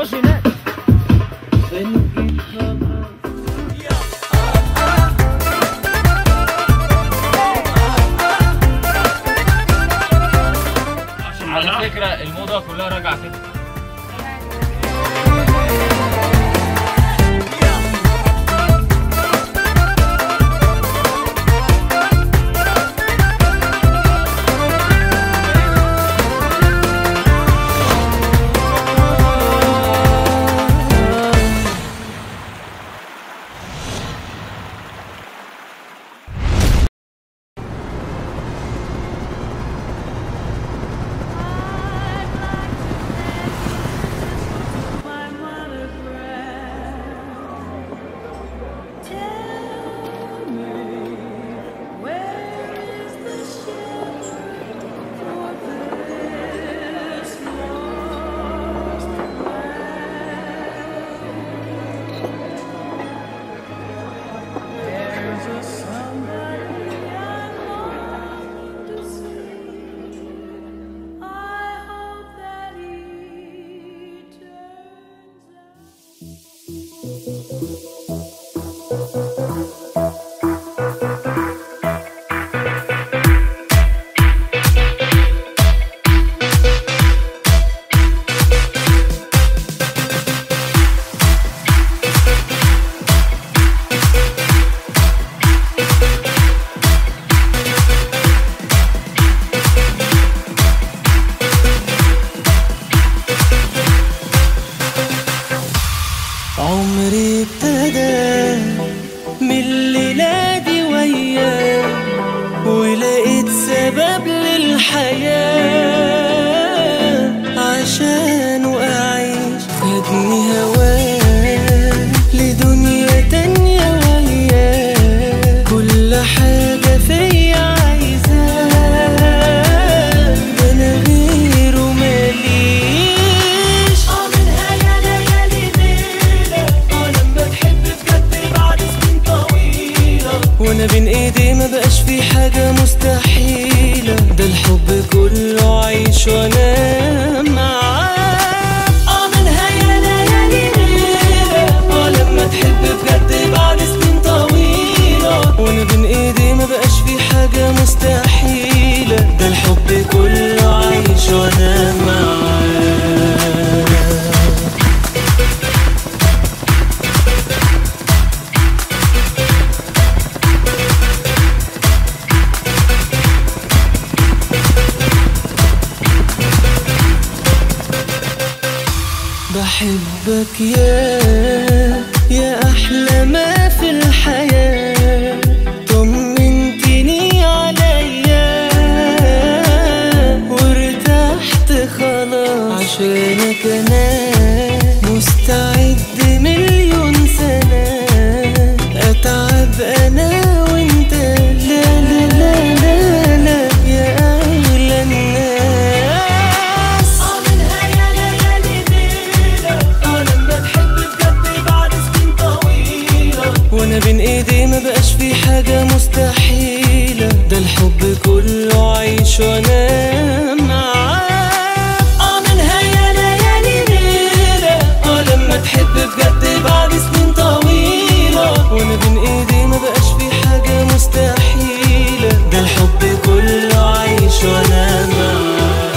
خش هناك. على فكرة الموضة كلها راجعة كده. عمري ابتدى من الليلة دي وياه، ولقيت سبب للحياة عشان أعيش. خدني هواه لدنيا تانية وياه، كل حاجة فيا عايزاه، ده أنا غيره ماليش. منها يا ليالي ليلة لما تحب بجد بعد سنين طويلة، وأنا بين إيدي ما بقاش في حاجة مستحيلة، ده الحب كله عيش وأنا معاه. منها يا ليالي ليلة لما تحب بجد بعد سنين طويلة، وأنا بين إيدي ما بقاش في حاجة مستحيلة، ده الحب كله عيش وأنا معاه. بحبك يا أحلى ما في الحياة، طمنتني عليا وارتحت خلاص، عشانك أنا مستعد مليون سنة أتعب أنا وأنت. لا لا لا لا لا يا أغلى الناس. منها يا ليالي ليلة لما تحب بجد بعد سنين طويلة، وأنا بين إيدي ما بقاش في حاجة مستحيلة، ده الحب كله عيش وأنا معاه. منها يا ليالي ليلة لما تحب بجد بعد سنين طويلة، وأنا بين إيدي ما بقاش في حاجة مستحيلة، ده الحب كله عيش وأنا معاه.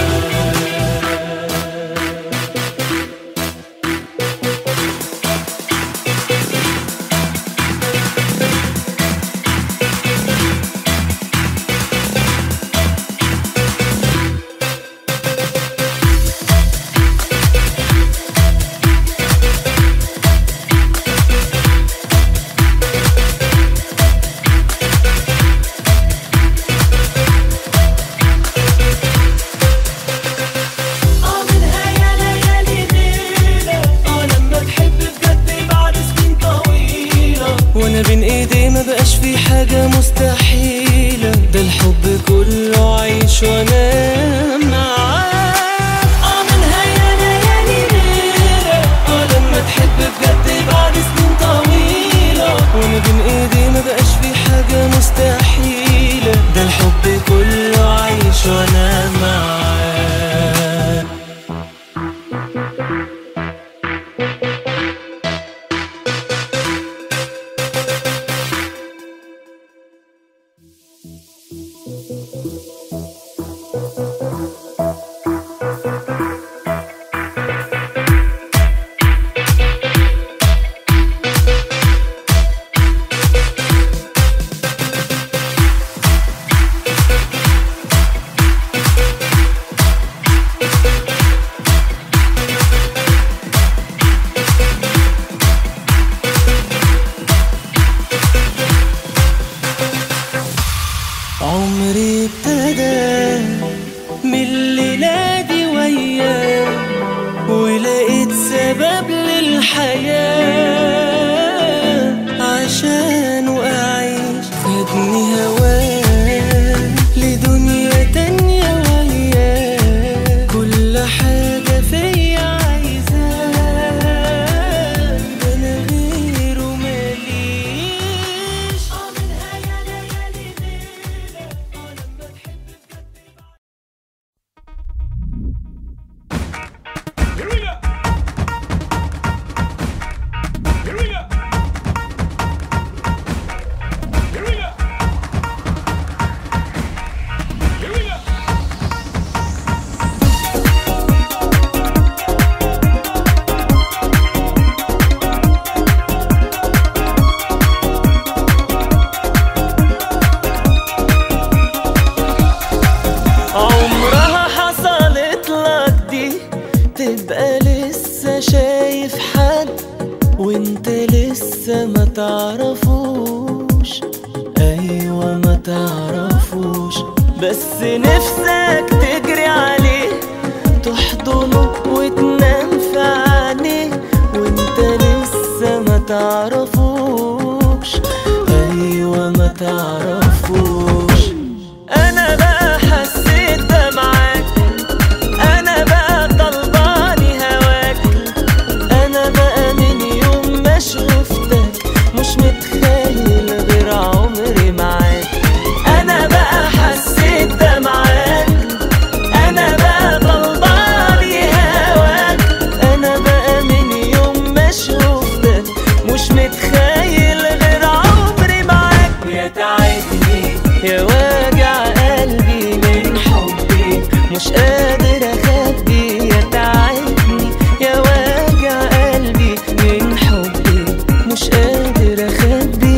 وانا بين ايدي ما بقاش في حاجة مستحيلة، ده الحب كله عيش وانا معاه. منها يا ليالي ليلة لما تحب بجد بعد سنين طويلة، وانا بين ايدي ما بقاش في حاجة مستحيلة، ده الحب كله عيش وانا معاه. الحياة عشان أعيش. خدني هواه لدنيا تانية وياه، كل حاجة فيا عايزاه، ده أنا غيره ماليش. منها يا ليالي ليلة لما تحب بجد. عمرها حصلت لك دي، تبقى لسه شايف حد وانت لسه ما تعرفوش. ايوه ما تعرفوش، بس نفسك تجري عليه، تحضنه وتنام في عينيه وانت لسه ما تعرفوش. ايوه ما تعرفوش. انا بقى حسيت ده معاك، انا بقى طلباني هواك، انا بقى من يوم ما شفتك مش متخيل غير عمري معاك. انا بقى حسيت ده معاك، انا بقى طلباني هواك، انا بقى من يوم ما شفتك مش متخيل غير عمري معاك. يا تعبني يا وجع قلبي من حبي، مش قادر اخبي. يا تعبني يا وجع قلبي من حبي، مش قادر اخبي.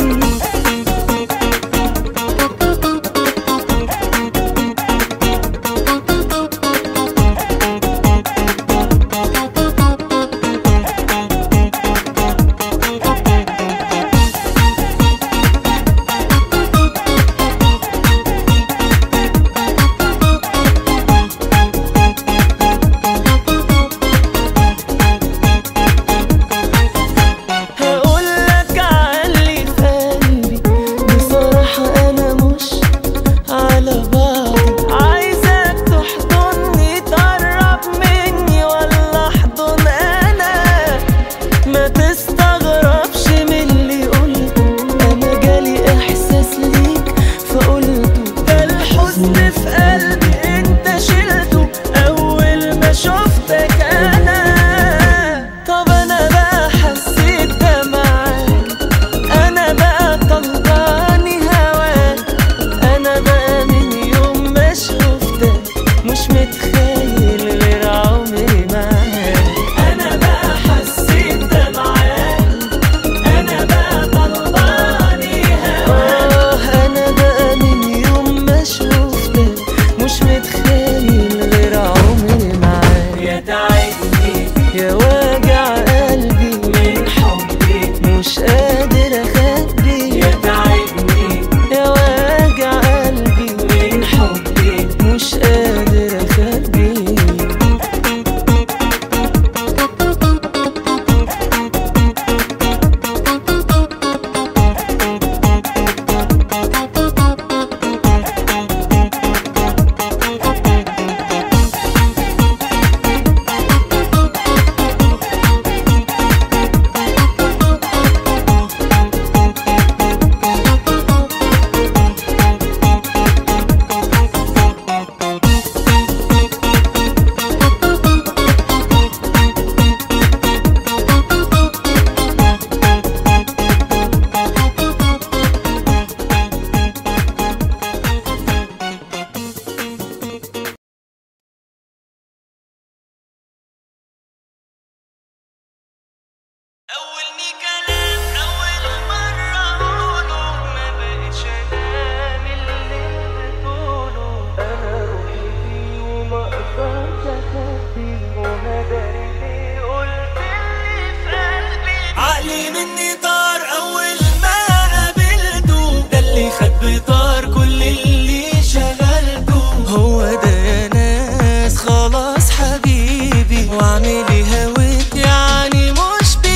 هقولك عاللي في قلبي بصراحة، أنا مش على بعضي. عايزك تحضني تقرب مني ولا أحضن أنا، ما تستغربش من اللي قلته، أنا جالي إحساس ليك فقلته. ده الحزن في قلبي أنت شلته أول ما شفتك أنا. طب أنا بقى حسيت ده معاك، أنا بقى طلباني هواك، أنا بقى من يوم ما شفتك مش متخيل غير عمري معاك. أنا بقى حسيت ده معاك، أنا بقى طلباني هواك، أنا بقى من يوم ما شفتك مش متخيل غير عمري معاك. يا تعبني يا وجع قلبي من حبي، مش قادر اخبي. يا تعبني يا وجع قلبي من حبي، مش قادر اخبي. أولني كلام أول مرة أقوله، ما بقتش أنام اللي بتقوله. أنا روحي فيه وما أقدرش أخبيه، وهداري ليه قلت اللي في قلبي. عقلي مني طار أول ما قابلته، ده اللي خد بطار كل اللي شغلته. هو ده يا ناس خلاص حبيبي، وعملي هويت يعني مش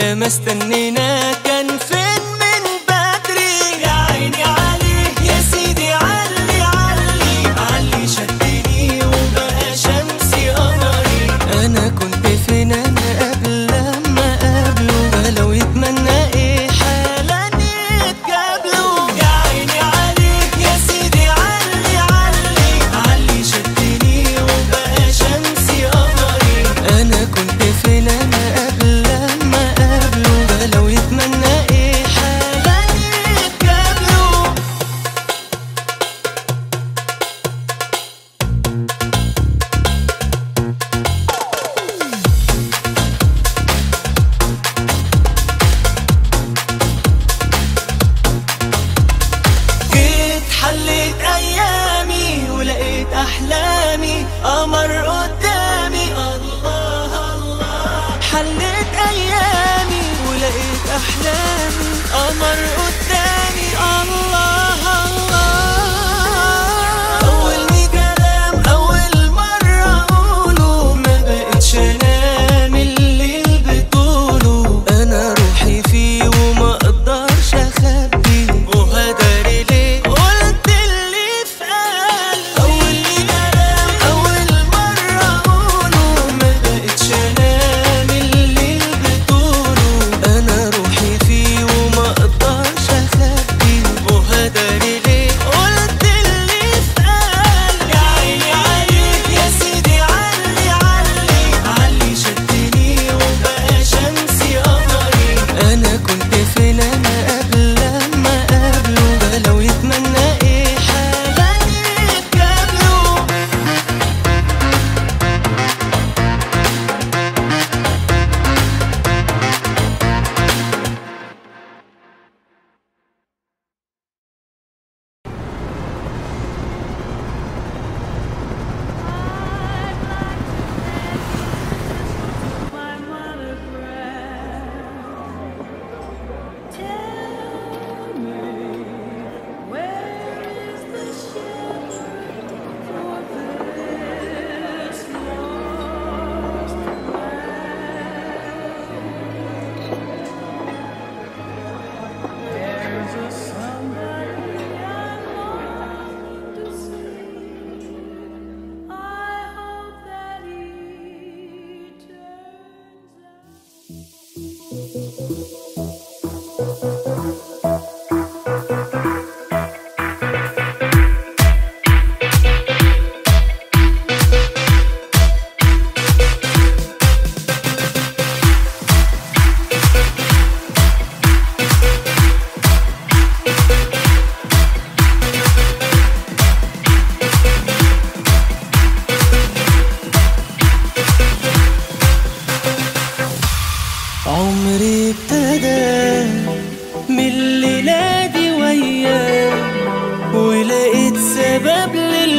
يا ما استنينا كان فين من بدري. يا عيني عليك يا سيدي علي علي علي شدني وبقى شمسي قمري. انا كنت فين انا قبل لما قابله لو يتمنى ايه حالا يتقابلوا. يا عيني عليك يا سيدي علي علي علي شدني وبقى شمسي قمري. انا كنت فين انا قبل لما قابله لو يتمنى ايه حالا يتقابلوا. جيت حليت ايامي ولقيت احلامي قمر قدامي. الله الله حليت ايامي ولقيت احلامي قمر قدامي. الله الله اول كلام اول مره اقوله ما بقتش انام الليل بطوله. انا روحي فيه وما اقدرش اخبي وهداري ليه قلت اللي في قلبي. اول كلام اول مره اقوله ما بقتش انام الليل بطوله. انا روحي فيه وما اقدرش اخبي وهداري ليه قلت اللي في قلبي. يا عيني عليك يا سيدي علي علي علي شدني وبقى شمسي قمري. انا كنت فين انا قبل لما قابله لو يتمنى ايه حالا يتقابلوا. عمري ابتدى من الليلة دي وياه ولقيت سبب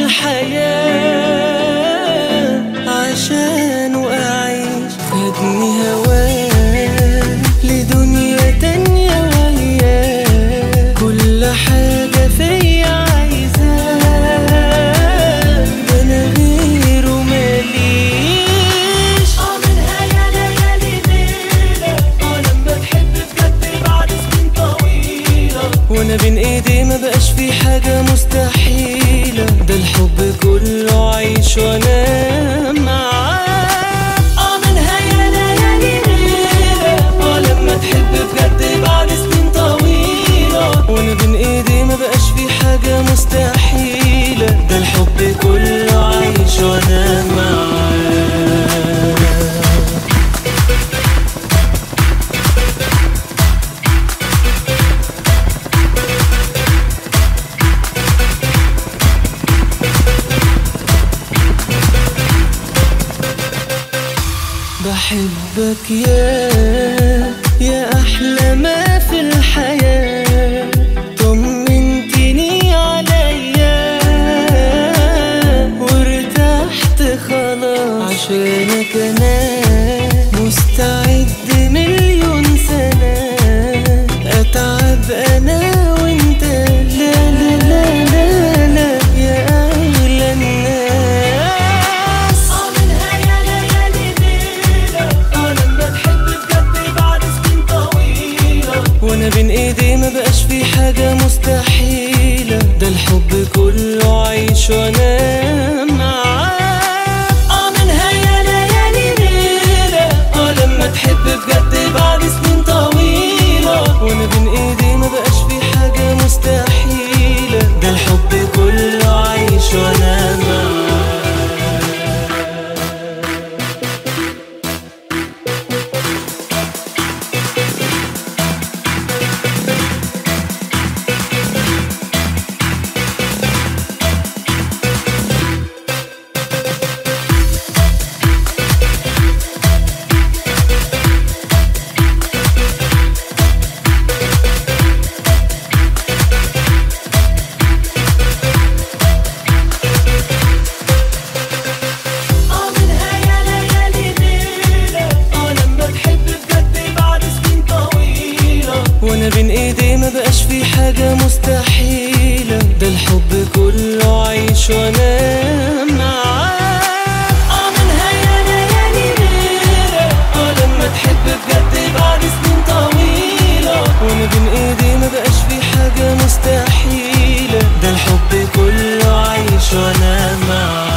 للحياة عشان أعيش. خدني هواه لدنيا تانية وياه كل حاجة فيا عايزاه. ده أنا غيره ماليش. منها يا ليالي ليلة لما تحب بجد بعد سنين طويلة. وانا بين ايدي ما بقاش في حاجة مستحيلة. ده الحب كله عيش وانا معاه. منها يا ليالي ليلة لما تحب بجد بعد سنين طويلة. وانا بين ايدي ما بقاش في حاجة مستحيلة. ده الحب كله عيش وانا معاه. بحبك يا أحلى ما في الحياة. طمنتني عليا وارتحت خلاص عشانك. أنا مستعد مليون سنة أتعب أنا وأنت. لا لا لا لا لا يا أغلى الناس. منها يا ليالي ليلة لما تحب بجد بعد سنين ما بقاش في حاجة مستحيلة، ده الحب كله عيش وانا معاك. منها يا ليالي ليلة، لما تحب بجد بعد سنين طويلة، وانا بين ايدي ما بقاش في حاجة مستحيلة، ده الحب كله عيش وانا معاك. وانا بين ايدي ما بقاش في حاجة مستحيلة، ده الحب كله عيش وانا معاك. منها يا ليالي ليلة، لما تحب بجد بعد سنين طويلة، وانا بين ايدي ما بقاش في حاجة مستحيلة، ده الحب كله عيش وانا معاك.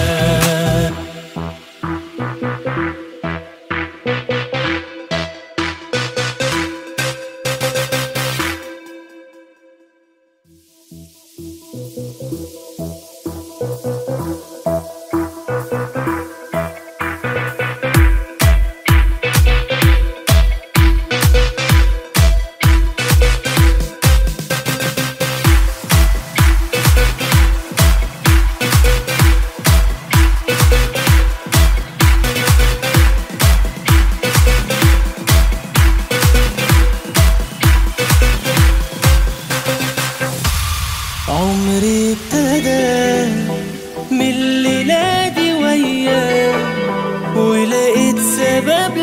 عمري ابتدى من الليلة دي وياه، ولقيت سبب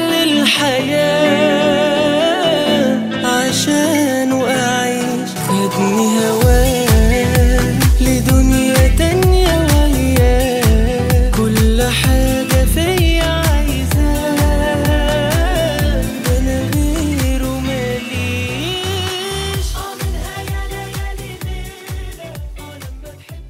للحياة، عشان أعيش خدني هواه لدنيا تانية وياه، كل حاجة فيا عايزاه، ده أنا غيره ماليش. منها يا ليالي ليلة، لما تحب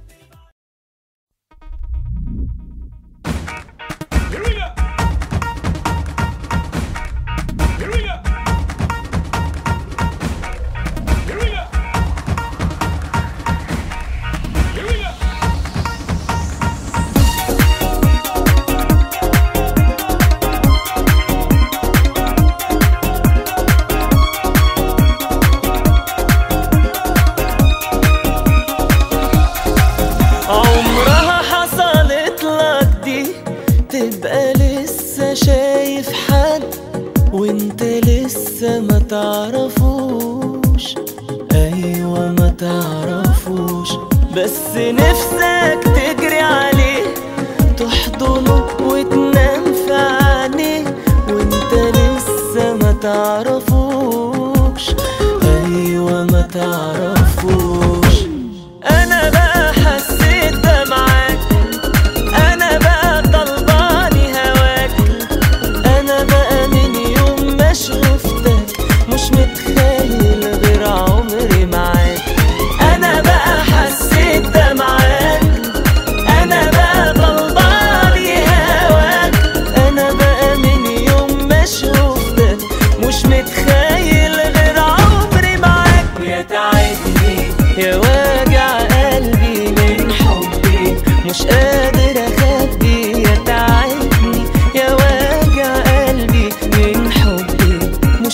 عمرها حصلت لك دي، تبقى لسه شايف حد وانت لسه ما تعرفوش، ايوه ما تعرفوش، بس نفسك تجري عليه تحضنه وتنام في عينيه، وانت لسه ما تعرفوش، ايوه ما تعرفوش. انا بقى حسيت ده معاك، انا بقى طلباني هواك، انا بقى من يوم ما شفتك مش متخيل غير عمري معاك. انا بقى حسيت ده معاك، انا بقى طلباني هواك، انا بقى من يوم ما شفتك مش متخيل غير عمري معاك. يا تعبني يا وجع قلبي من حبي، مش قادر اخبي، يا تعبني يا وجع قلبي من حبي،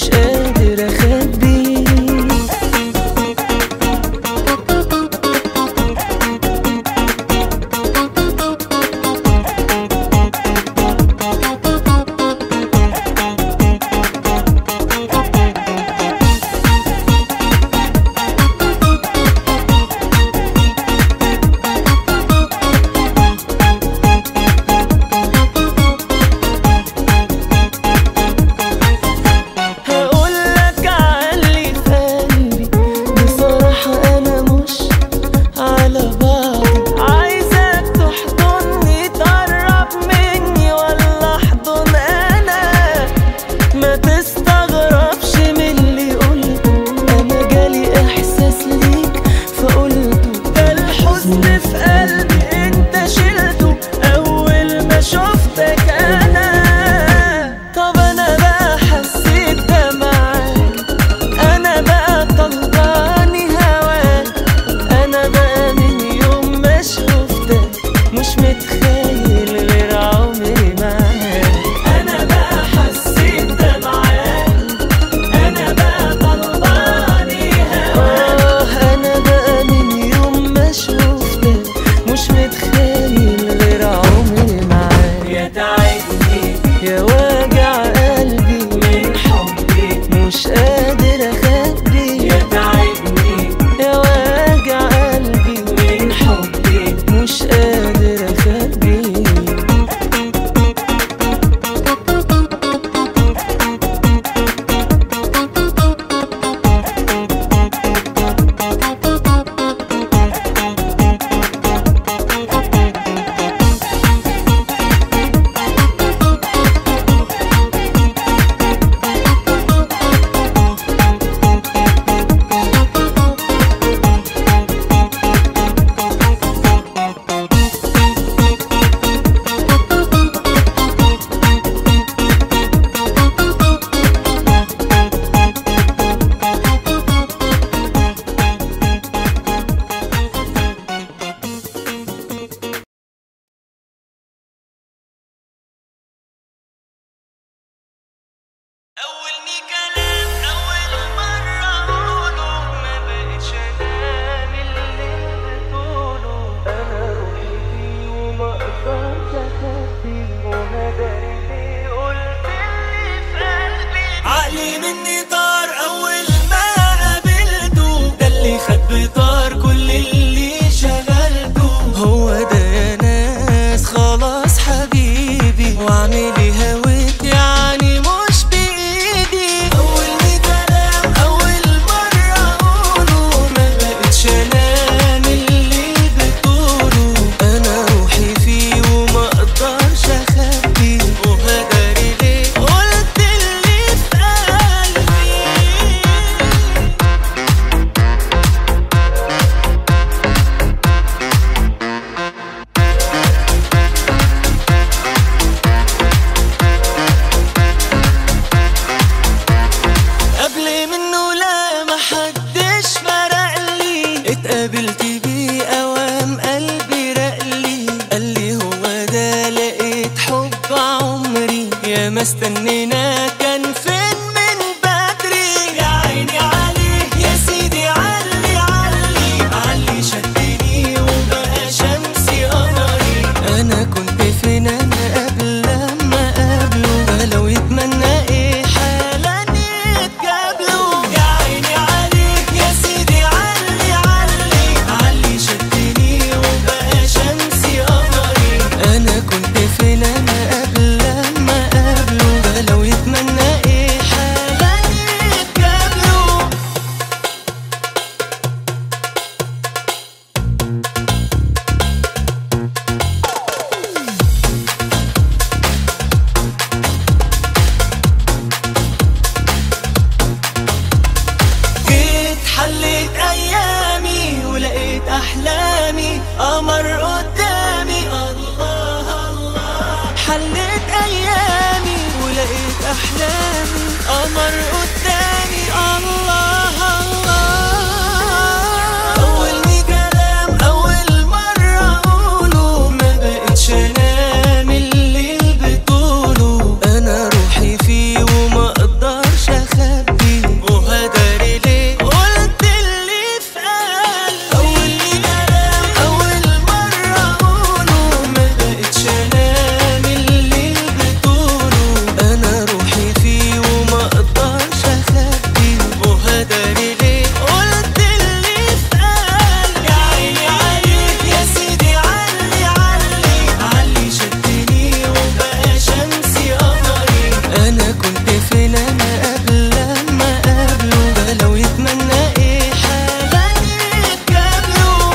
أحلامي قمر قدامي الله الله. أول كلام أول مرة أقوله ما بقتش أنام الليل بطوله. أنا روحي فيه وما أقدرش أخبي وهداري ليه قلت اللي في قلبي. أول كلام أول مرة أقوله ما بقتش أنام الليل بطوله. أنا روحي فيه وما أقدرش أخبي وهداري ليه قلت اللي في قلبي. يا عيني عليك يا سيدي علي علي علي شدني وبقى شمسي قمري. أنا كنت فين أنا قبل لما قابله ده لو يتمنى إيه حالا يتقابلوا.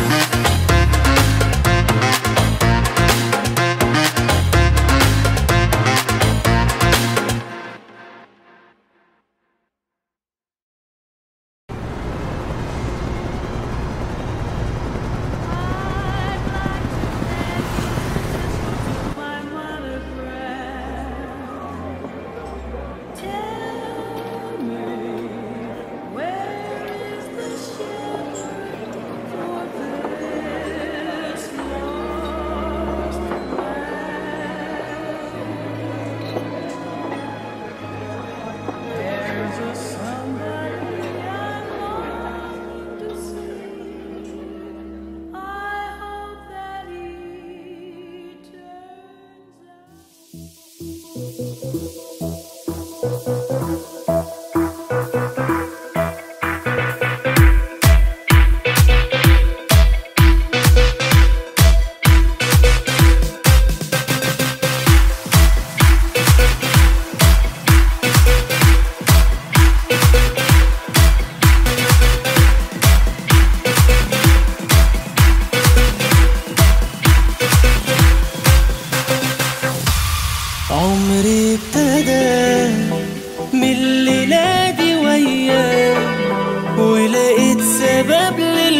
عمري ابتدى من الليلة دي وياه ولقيت سبب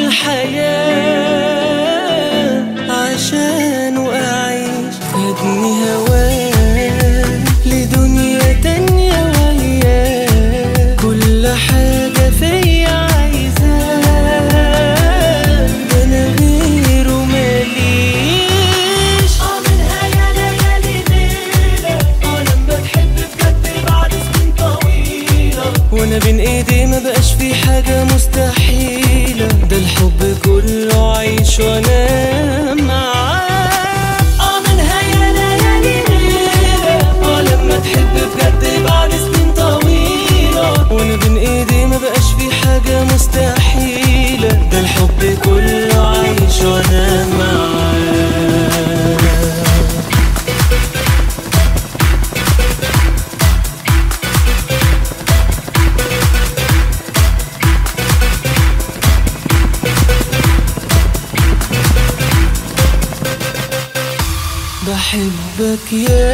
للحياة عشان أعيش. خدني هواه لدنيا تانية وياه كل حاجة فيا عايزاه. ده أنا غيره ماليش. منها يا ليالي ليلة لما تحب بجد بعد سنين طويلة. وانا بين ايدي ما بقاش في حاجة مستحيلة. ده الحب كله عيش وانا معاه. منها يا ليالي ليلة لما تحب بجد بعد سنين طويلة. وانا بين ايدي ما بقاش في حاجة مستحيلة. ده الحب كله عيش وانا معاه. بحبك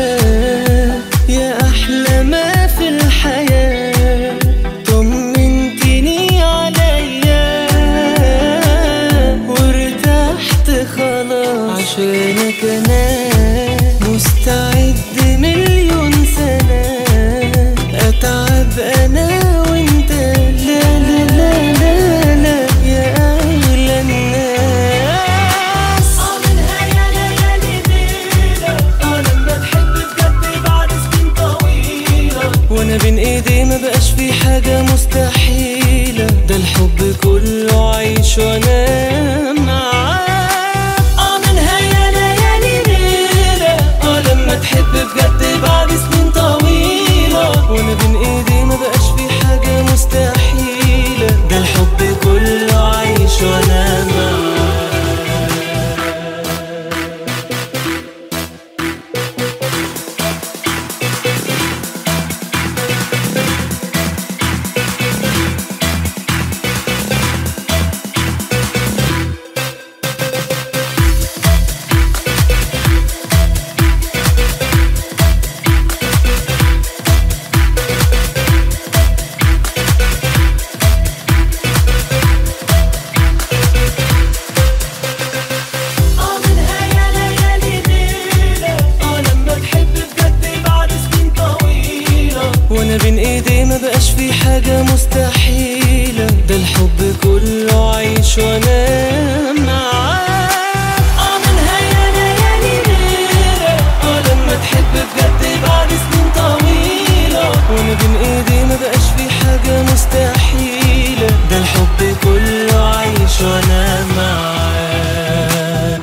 يا أحلى ما في الحياة. طمنتني عليا وارتحت خلاص عشانك. أنا مستعد مليون سنة أتعب أنا وأنت. لا لا لا لا لا يا أغلى الناس. منها يا ليالي ليلة لما تحب بجد بعد سنين طويلة. وانا بين ايدي ما بقاش في حاجة مستحيلة. ده الحب كله عيش وانا معاه. منها يا ليالي ليلة لما تحب بجد بعد سنين طويلة. وانا بين ايدي ما بقاش في حاجة مستحيلة. ده الحب كله عيش وانا معاه. وانا بين ايدي ما بقاش في حاجة مستحيلة، ده الحب كله عيش وانا معاك. منها يا ليالي ليلة لما تحب بجد بعد سنين طويلة، وانا بين ايدي ما بقاش في حاجة مستحيلة، ده الحب كله عيش وانا معاك.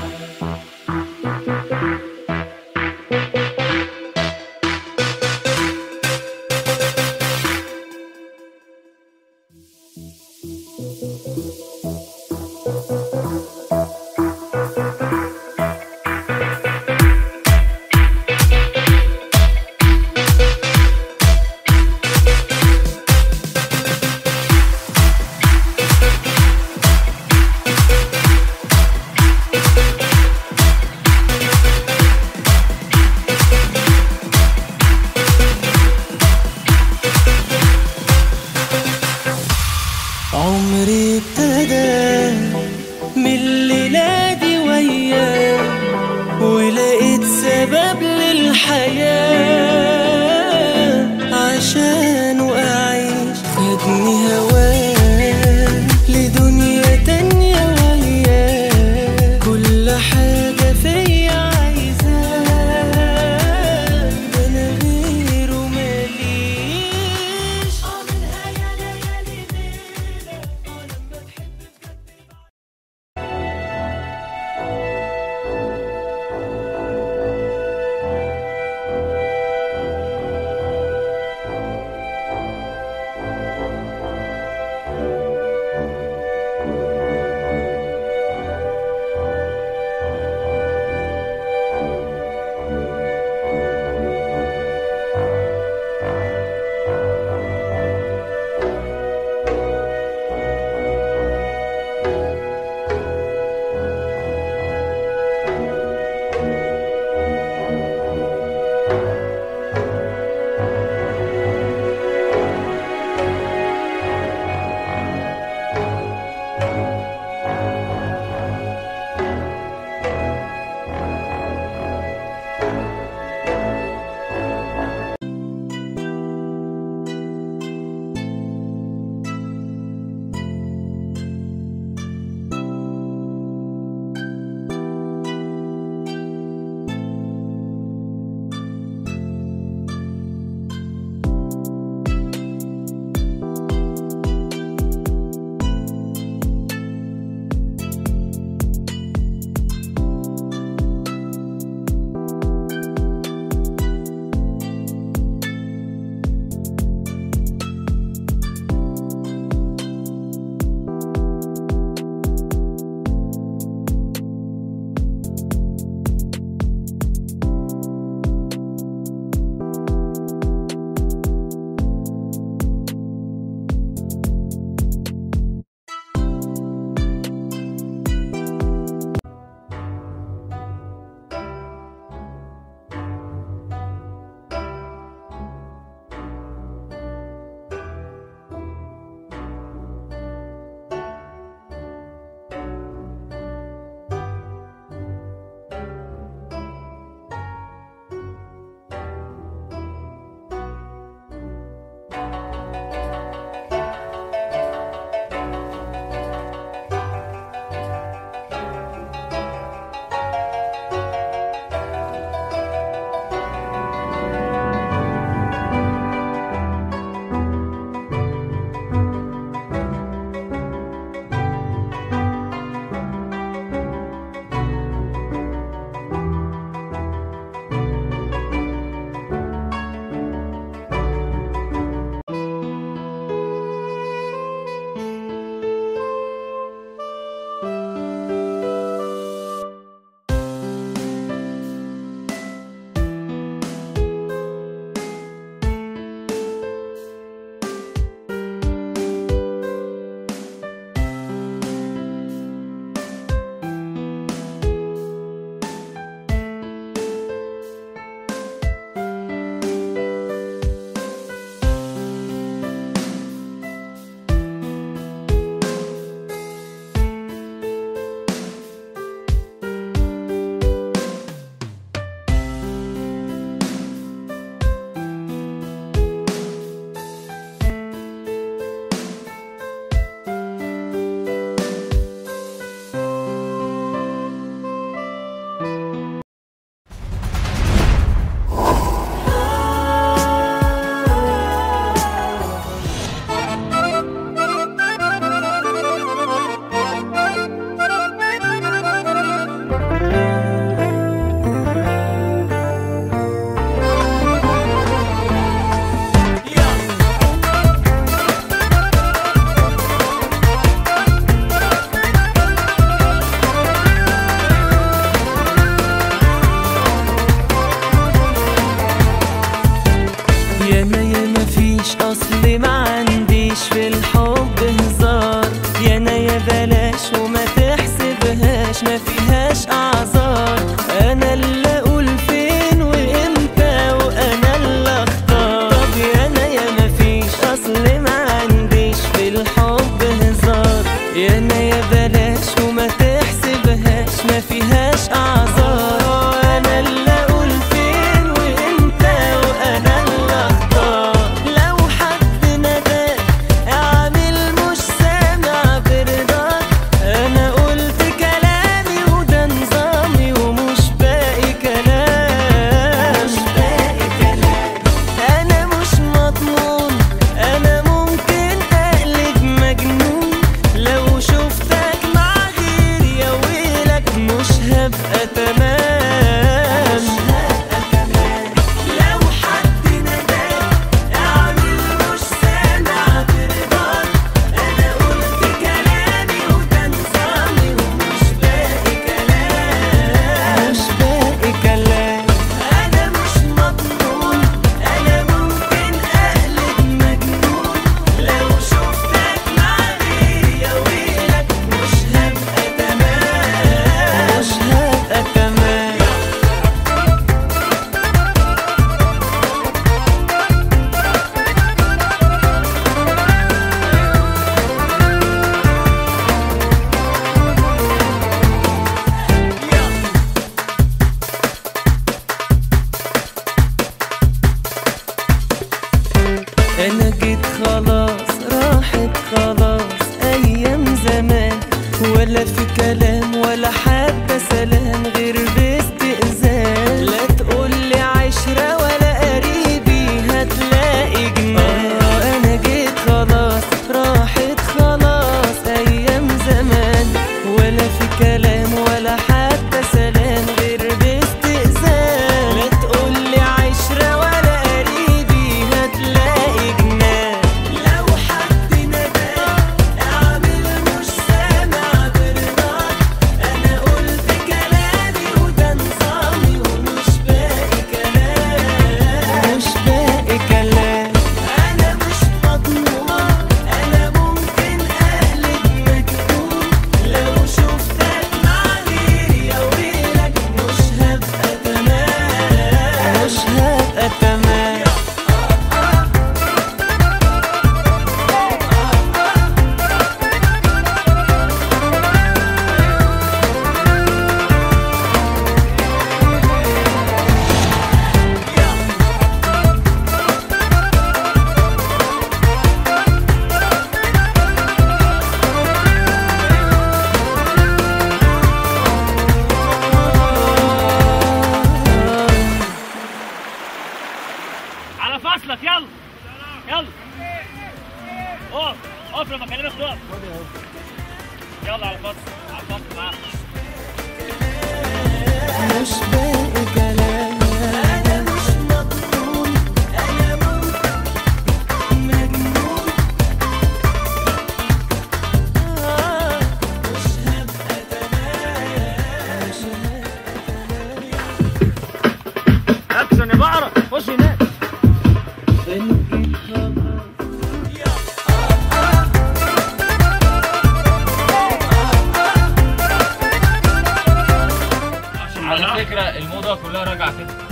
مفيش اصل ما عنديش في الحب هزار، يا انا يا بلاش وما تحسبهاش ما فيهاش اعذار. انا اللي اقول فين وامتى وانا اللي اختار. طب يا انا يا مفيش اصل ما عنديش في الحب هزار، يا انا يا بلاش وما تحسبهاش ما فيهاش اعذار. انا اللي اقول فين وامتى وانا اللي اختار. لو حد نداك اعمل مش سامع برضاك، انا قلت كلامي وده نظامي ومش باقي كلام. انا مش مضمون، انا ممكن اقلب مجنون لو شفتك مع غيري يا ويلك مش هبقى تمام. لو حد نداك اعمل مش سامع برضاك، انا قلت كلامي وده نظامي ومش باقي كلام. انا مش مضمون، انا ممكن اقلب مجنون لو شفتك مع غيري يا ويلك مش هبقى تمام. انا جيت خلاص راحت خلاص ايام زمان، ولا في كلام ولا حتى سلام غير باستئذان. لا تقولي عشرة ولا قريبي هتلاقي جنان. انا جيت خلاص راحت خلاص ايام زمان، ولا في كلام ولا حتى سلام غير باستئذان. لا تقولي عشرة ولا قريبي هتلاقي جنان. لو حد نداك اعمل مش سامع برضاك، انا قلت كلامي وده نظامي ومش باقي كلام. انا مش مضمون، انا ممكن اقلب مجنون لو شفتك مع غيري يا ويلك مش هبقى تمام. على فصلك يلا يلا. اقف اقف لما اكلمك تقف. يلا على فصل معاك. مش باقي كلام. انا مش مضمون، انا ممكن مجنون مش هبقى تمام. اكشن يا بقرة خش هناك. على فكرة الموضة كلها راجعة كده.